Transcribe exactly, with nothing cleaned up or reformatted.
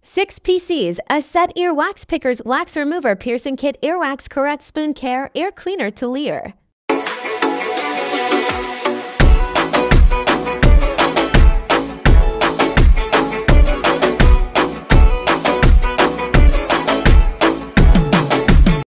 six P Cs, a set ear wax pickers, wax remover, piercing kit, earwax, Curette Spoon care, ear cleaner to ear.